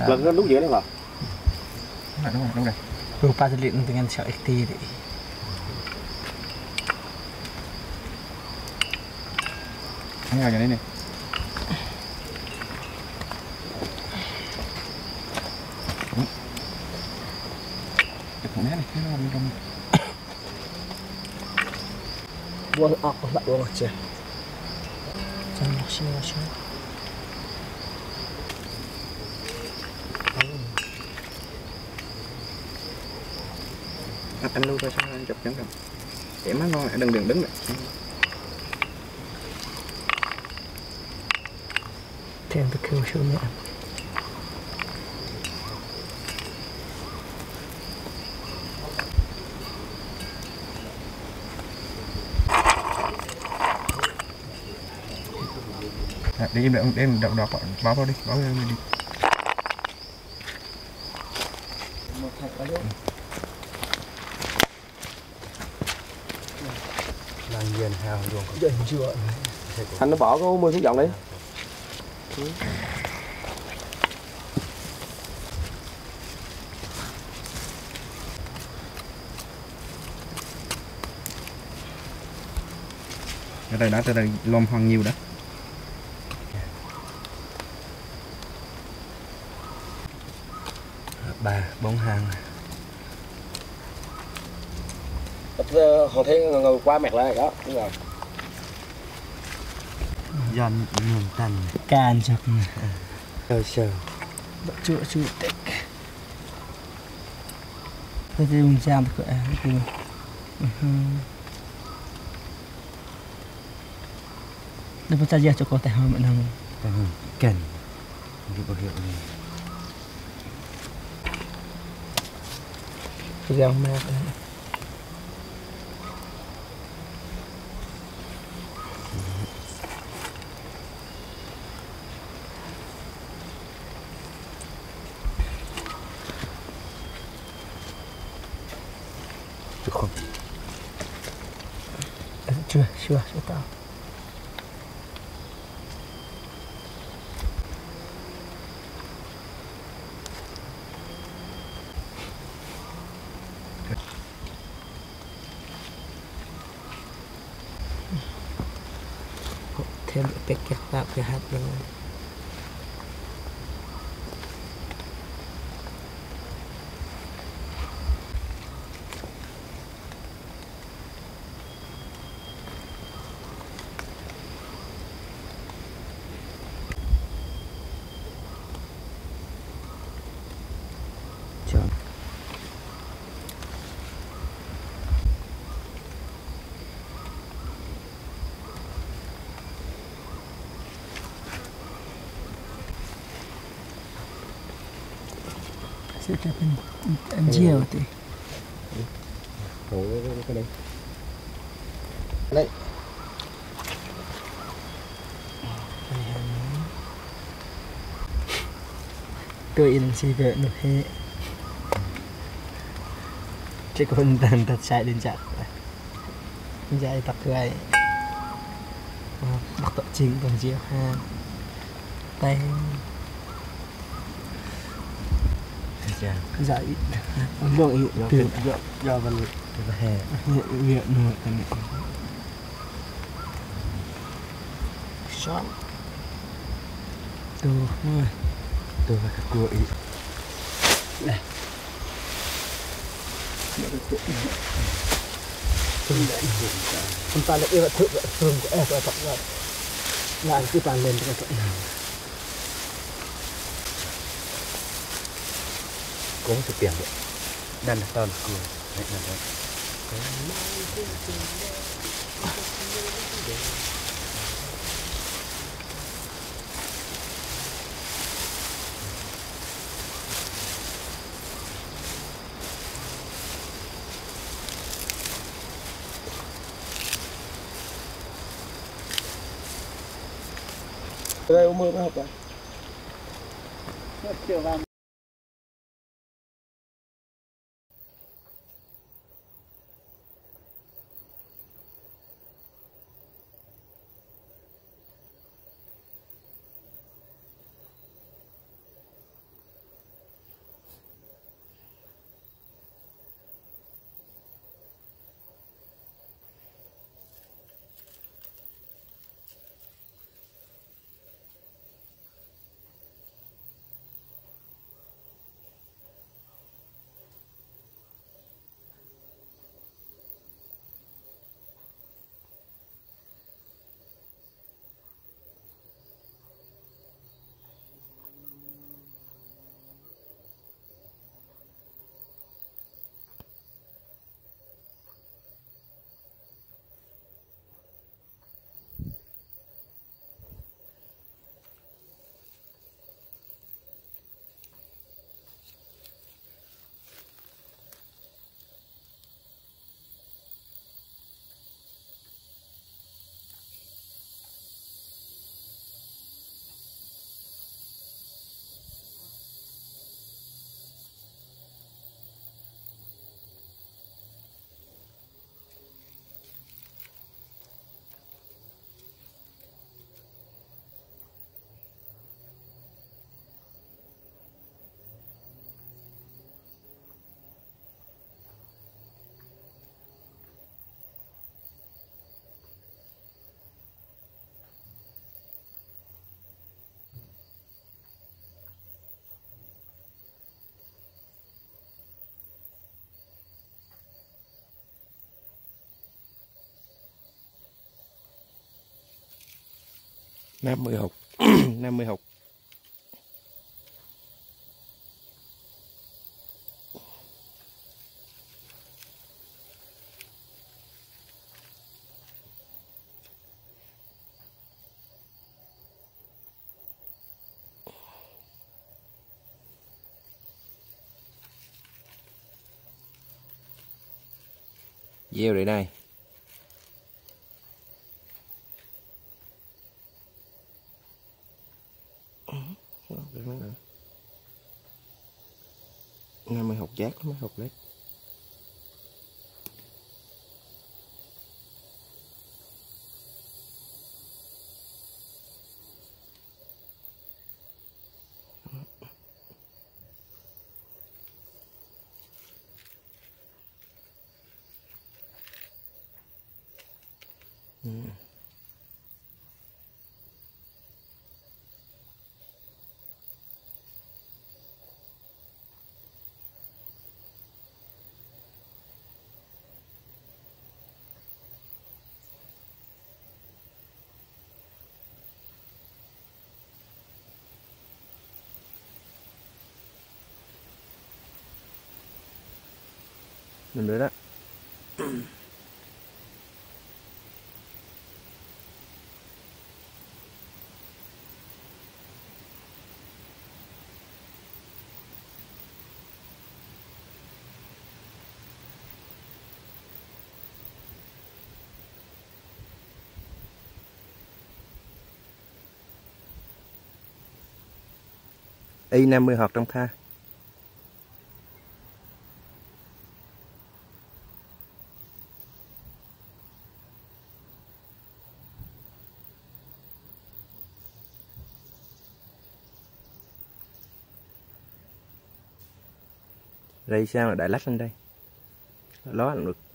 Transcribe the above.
lần nó nút giữa đấy vào đúng rồi lupa terlihat dengan shot XT tadi anh vào đây này cái này cái nó trong buat aku tak buat aja jangan masih anh lưu ra sao anh chụp chẳng cầm để má ngon đừng đứng lại thêm cái kêu số mẹ để im đợi em đọc báo vào đi báo em đi làm gì hào luôn có chưa anh nó bỏ có 10 phút dọn đi từ đây lom hoang nhiều đó ba bóng hàng Hoàng Thiên ngồi qua mẹt lại đó đúng rồi dần nhường tần can chọc sờ chữa tích tôi sẽ dùng trang của em để bắt ra cho con tay hơn mình không cần đi bảo hiểm này tôi gieo mẹ không chưa tao thêm cái kẹt tạo cái hạt rồi sẽ trở thành ăn chiều thì cái đây đây tôi in si vợ nó hết cái con tàn thật chạy đến chặt chạy tập người bắt tập chính bằng chiều ha tay dạy ông đội từ do vào hè việc nội cái này shot từ nơi từ vào cái cua ý này chúng ta lại yêu thử thường của em và tập lại lại cứ bàn lên cho cái nào có sự tiền vậy đàn tao là cười đấy là đấy đây ông mưa mới học rồi chiều vào 50 hộp 50 hộp. Gieo đây này. Năm mươi hộp giác mới hộp lấy. Mình được đó. Y 50 hột trong kha. Đây sao mà đại lách lên đây. Ló làm được.